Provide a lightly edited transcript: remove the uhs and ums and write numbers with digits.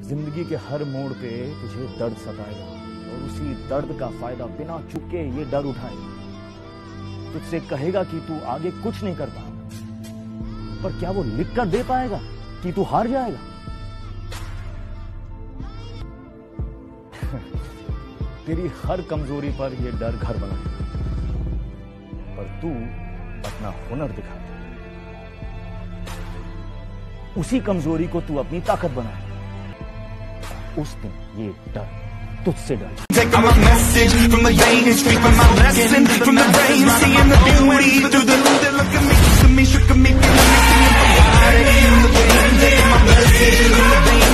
जिंदगी के हर मोड़ पे तुझे दर्द सताएगा और उसी दर्द का फायदा बिना चुके ये डर उठाएगा। तुझसे कहेगा कि तू आगे कुछ नहीं कर पाएगा, पर क्या वो लिख कर दे पाएगा कि तू हार जाएगा? तेरी हर कमजोरी पर ये डर घर बनाएगा, पर तू अपना हुनर दिखा दे। उसी कमजोरी को तू अपनी ताकत बनाए। उस दिन ये डर तुझसे डर। Take my message from the veins, speaking my lesson from the rain, seeing the beauty through the look at me, shook me, shook me, feeling me, seeing the body in the veins. Take my message from the veins.